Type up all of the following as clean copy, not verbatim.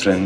friend.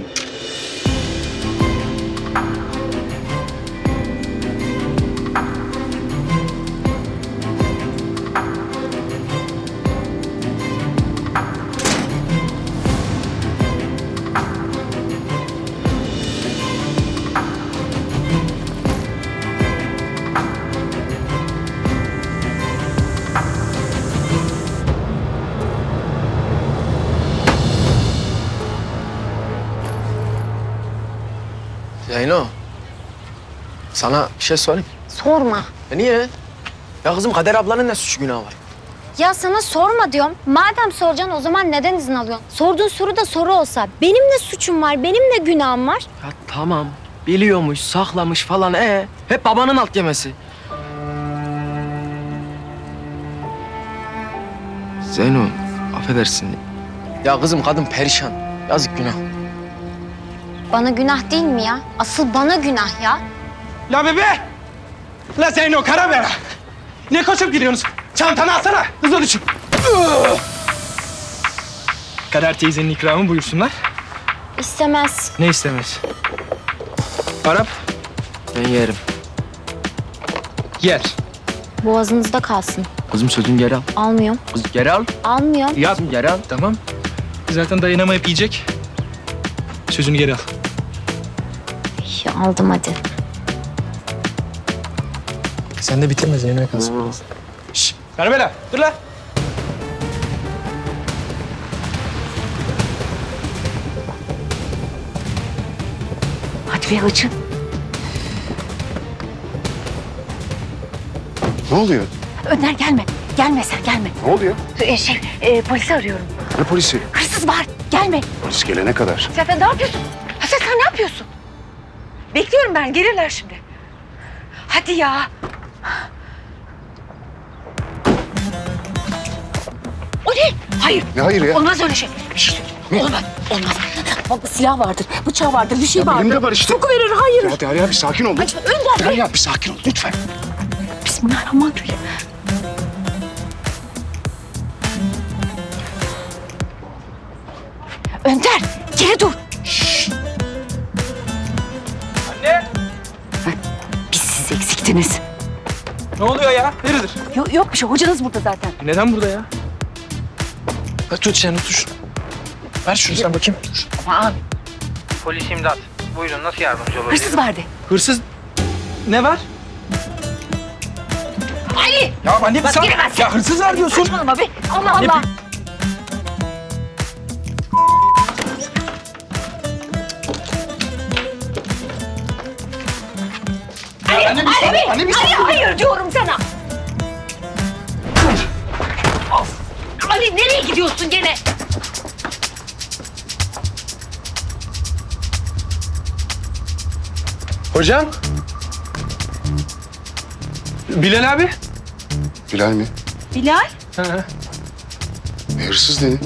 Zeyno, sana bir şey sorayım. Sorma. Niye? Ya kızım Kader ablanın ne suçu günahı var? Ya sana sorma diyorum. Madem soracaksın o zaman neden izin alıyorsun? Sorduğun soru da soru olsa. Benim ne suçum var, benim ne günahım var? Ya tamam, biliyormuş, saklamış falan. Hep babanın alt yemesi. Zeyno, affedersin. Ya kızım kadın perişan. Yazık günah. Bana günah değil mi ya? Asıl bana günah ya. La bebe! La Zeyno Karavera! Ne koşup gidiyorsunuz? Çantanı alsana, hızlı düşün. Kader teyzenin ikramı buyursunlar. İstemez. Ne istemez? Arap? Ben yerim. Yer. Boğazınızda kalsın. Kızım sözünü geri al. Almıyorum. Kızım geri al. Almıyorum. Ya Kızım geri al. tamam. Zaten dayanamayıp yiyecek. Sözünü geri al. Ya, aldım hadi. Sen de bitirme Zeyno'ya kalsın. Şşş! Karavera, dur la! Hadi be açın. Ne oluyor? Önder gelme. Gelme sen gelme. Ne oluyor? Polisi arıyorum. Ne polisi? Hırsız var. Gelme. Polis gelene kadar. Sen ne yapıyorsun? Hasan sen ne yapıyorsun? Bekliyorum ben. Gelirler şimdi. Hadi ya. O ne? Hayır. Ne hayır ya? Olmaz öyle şey. Bir şey söyle. Olmaz. Olmaz. Bak silah vardır, bıçağı vardır, bir şey Ya vardır. benim de var işte. Sokuverir, hayır. Ya Derya bir sakin ol. Hadi Önder Bey. Derya bir sakin ol lütfen. Bismillahirrahmanirrahim. Önder, geri dur. Şşş. Anne! Biz siz eksiktiniz. Ne oluyor ya? Neredir? Yok bir şey, hocanız burada zaten. Neden burada ya? Tut sen tut. Ver şunu sen bakayım. Ama abi, Polis imdat. Buyurun nasıl yardımcı olabilirim? hırsız vardı. Hırsız... Ne var? Ali! Ya anne Bak, sen... giremezsin. Ya hırsız var diyorsun. Saçmalama be. Allah Ne Allah. Ali, Ali, hayır diyorum sana. Ali nereye gidiyorsun gene? Hocam. Bilal abi. Bilal mi? Bilal? Hı. Hırsız dedi.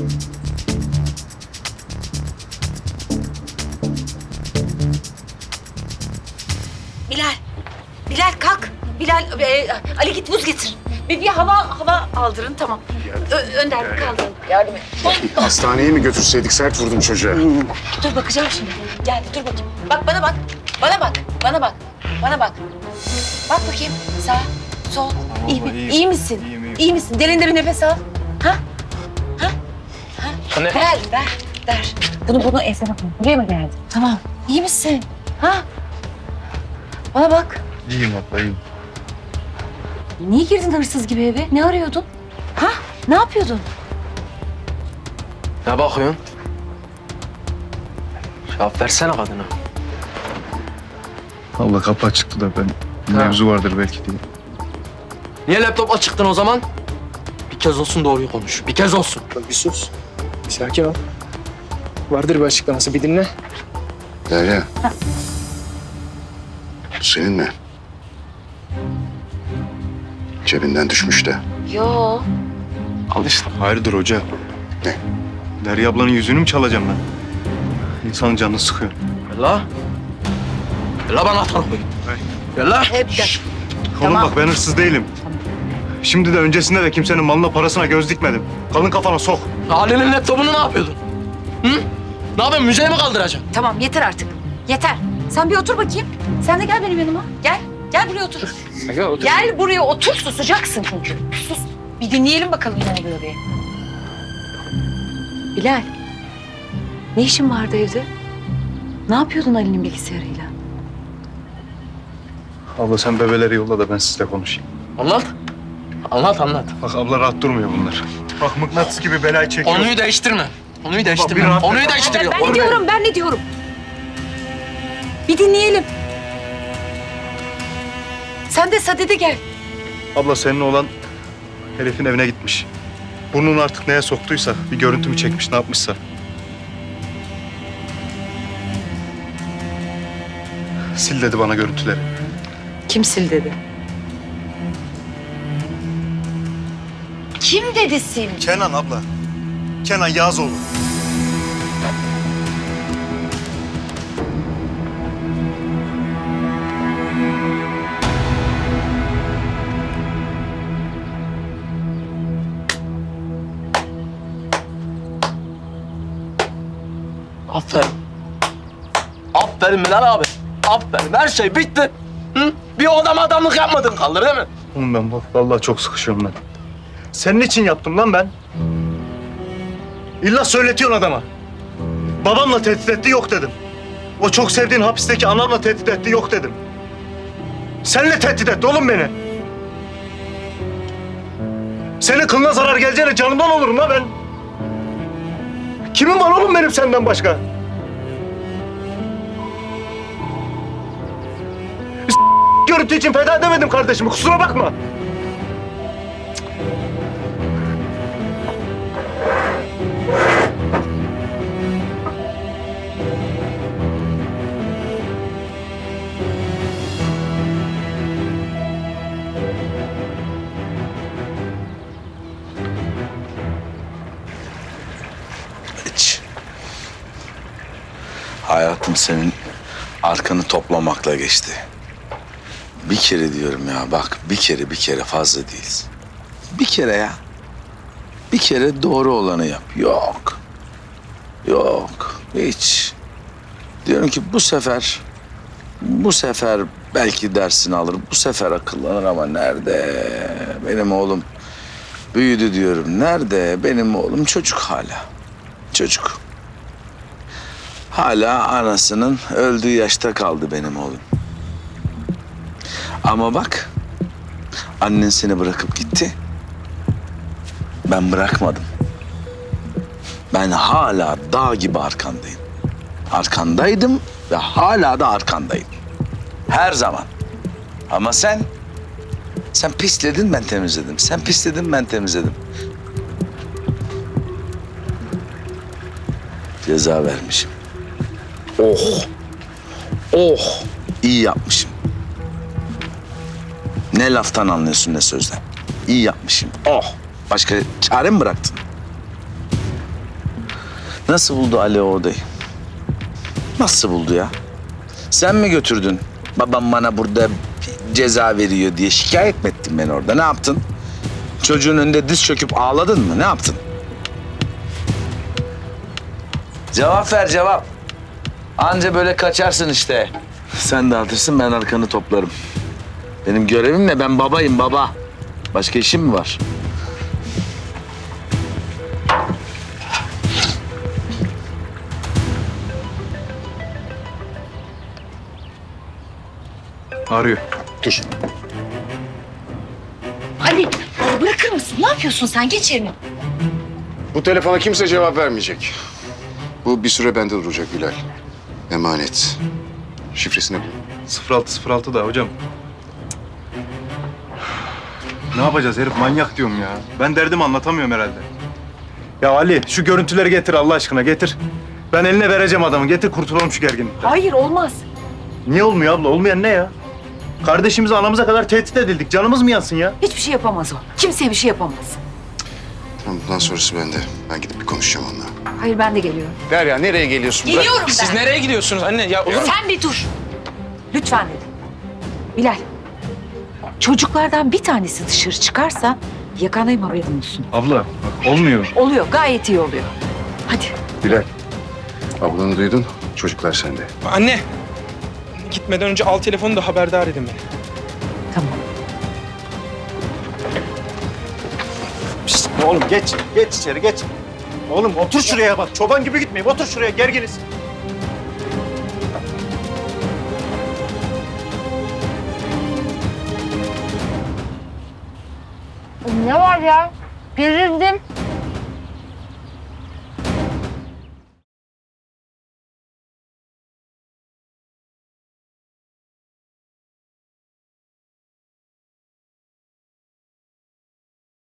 Bilal kalk. Bilal, Ali git buz getir. Bir hava aldırın tamam. Önder kaldırın. Yardım et. Hastaneye mi götürseydik sert vurdum çocuğa. Dur bakacağım şimdi. Geldi dur bakayım. Bak bana bak. Bana bak. Bana bak. Bana bak. Bak bakayım. Sağ, sol. İyi mi? İyi misin? İyi misin? Derin derin nefes al. Ha? Ha? Ha? Anne. Ver. Bunu ensene koy. Buraya mı geldin? Tamam. İyi misin? Ha? Bana bak. İyiyim abla iyiyim. Niye girdin hırsız gibi eve? Ne arıyordun? Ha? Ne yapıyordun? Ne bakıyorsun? Cevap versene kadına. Abla kapı açıktı da ben mevzu vardır belki diye. Niye laptopla çıktın o zaman? Bir kez olsun doğruyu konuş. Bir kez olsun. Bir sus. Bir sakin ol. Vardır bir açıklaması, bir dinle. Derya. Bu senin mi? Cebinden düşmüş de. Yo. Al işte. Hayırdır hoca? Ne? Derya ablanın yüzünü mü çalacağım ben? İnsanın canını sıkıyor. Gel la. Gel la bana atar koy. Gel la. Hep de. Oğlum Tamam. bak ben hırsız değilim. Şimdi de öncesinde de kimsenin malına parasına göz dikmedim. Kalın kafana sok. Ali'nin laptopunu ne yapıyordun? Hı? Ne yapayım, müzeye mi kaldıracağım? Tamam yeter artık. Yeter. Sen bir otur bakayım. Sen de gel benim yanıma. Gel. Gel buraya otur. Gel buraya otur. Susacaksın çünkü. Sus. Bir dinleyelim bakalım ne oluyor diye. Bilal. Ne işin vardı evde? Ne yapıyordun Ali'nin bilgisayarıyla? Abla sen bebeleri yolla da ben sizle konuşayım. Anlat. Anlat. Bak abla rahat durmuyor bunlar. Bak mıknatıs gibi belayı çekiyor. Konuyu değiştirme. Konuyu bir değiştirme. rahat Konuyu et. değiştiriyor. Ben ne diyorum? Bir dinleyelim. Sen de Sadede gel. Abla senin oğlan herifin evine gitmiş. Burnunu artık neye soktuysa, bir görüntü mü çekmiş, ne yapmışsa. Sil dedi bana görüntüleri. Kim sil dedi? Kim dedi sil? Kenan abla. Kenan Yağızoğlu. Aferin. Aferin Bilal abi. Aferin. Her şey bitti. Hı? Bir adamlık yapmadın kalır değil mi? Oğlum ben bak vallahi çok sıkışıyorum ben. Senin için yaptım lan ben. İlla söyletiyorsun adama. Babamla tehdit etti, yok dedim. O çok sevdiğin hapisteki anamla tehdit etti, yok dedim. Seninle tehdit etti oğlum beni. Senin kılına zarar geleceğine canımdan olurum la ben. Kimim var oğlum benim senden başka? Görüntü için feda edemedim kardeşimi, kusura bakma. Hiç. Hayatım senin arkanı toplamakla geçti. Bir kere diyorum ya bak, bir kere fazla değil. Bir kere ya. Bir kere doğru olanı yap. Yok. Hiç. Diyorum ki bu sefer belki dersini alır. Bu sefer akıllanır ama nerede? Benim oğlum büyüdü diyorum. Nerede? Benim oğlum çocuk hala. Çocuk. Hala anasının öldüğü yaşta kaldı benim oğlum. Ama bak, annen seni bırakıp gitti. Ben bırakmadım. Ben hala dağ gibi arkandayım. Arkandaydım ve hala da arkandayım. Her zaman. Ama sen pisledin, ben temizledim. Sen pisledin, ben temizledim. Ceza vermişim. Oh, iyi yapmışım. Ne laftan anlıyorsun ne sözden. İyi yapmışım. Başka çare mi bıraktın? Nasıl buldu Ali o odayı? Nasıl buldu ya? Sen mi götürdün? Babam bana burada ceza veriyor diye şikayet mi ettin beni orada? Ne yaptın? Çocuğun önünde diz çöküp ağladın mı? Ne yaptın? Cevap ver, cevap. Anca böyle kaçarsın işte. Sen dağıtırsın, ben arkanı toplarım. Benim görevim ne? Ben babayım, baba. Başka işim mi var? Arıyor. Dur. Ali bırakır mısın? Ne yapıyorsun sen? Geç yerine. Bu telefona kimse cevap vermeyecek. Bu bir süre bende duracak Bilal. Emanet. Şifresini bul. 0606 da hocam. Ne yapacağız herif manyak diyorum ya. Ben derdimi anlatamıyorum herhalde. Ya Ali şu görüntüleri getir Allah aşkına getir. Ben eline vereceğim adamı. Getir kurtulalım şu gerginlikten. Hayır olmaz. Niye olmuyor abla? Olmayan ne ya? Kardeşimize anamıza kadar tehdit edildik. Canımız mı yansın ya? Hiçbir şey yapamaz o. Kimseye bir şey yapamaz. Tamam, bundan sonrası bende. Ben gidip bir konuşacağım onunla. Hayır ben de geliyorum. Derya nereye geliyorsun? Geliyorum ben. Siz nereye gidiyorsunuz anne? Ya olur mu? Sen bir dur. Lütfen dedim. Bilal. Çocuklardan bir tanesi dışarı çıkarsa yakandayım haberin olsun. Abla bak olmuyor. Oluyor gayet iyi oluyor. Hadi. Bilal. Ablanı duydun. Çocuklar sende. Anne. Gitmeden önce al telefonu da haberdar edin beni. Tamam. Şişt, oğlum geç. Geç içeri geç. Oğlum otur şuraya bak. Çoban gibi gitmeyeyim. Otur şuraya gerginiz. Ne var ya? Gerildim.